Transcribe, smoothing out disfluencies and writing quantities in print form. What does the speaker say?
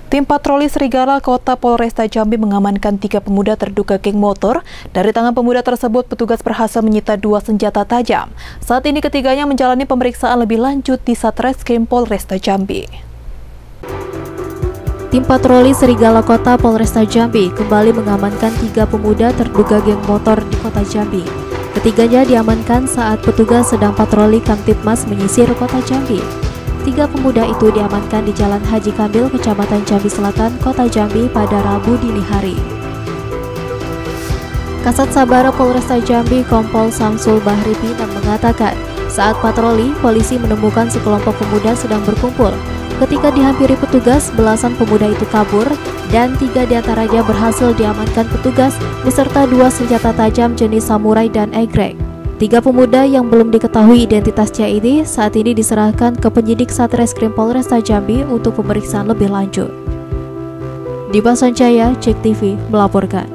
Tim patroli Serigala Kota Polresta Jambi mengamankan 3 pemuda terduga geng motor. Dari tangan pemuda tersebut, petugas berhasil menyita 2 senjata tajam. Saat ini ketiganya menjalani pemeriksaan lebih lanjut di Satreskrim Polresta Jambi. Tim patroli Serigala Kota Polresta Jambi kembali mengamankan 3 pemuda terduga geng motor di Kota Jambi. Ketiganya diamankan saat petugas sedang patroli Kamtibmas menyisir Kota Jambi. 3 pemuda itu diamankan di Jalan Haji Kambil, Kecamatan Jambi Selatan, Kota Jambi pada Rabu dini hari. Kasat Sabara Polresta Jambi Kompol Samsul Bahri Pinang mengatakan, saat patroli, polisi menemukan sekelompok pemuda sedang berkumpul. Ketika dihampiri petugas, belasan pemuda itu kabur dan 3 diantaranya berhasil diamankan petugas beserta 2 senjata tajam jenis samurai dan egreg. 3 pemuda yang belum diketahui identitasnya ini saat ini diserahkan ke penyidik Satreskrim Polresta Jambi untuk pemeriksaan lebih lanjut. Dipa Sanjaya, JEK TV melaporkan.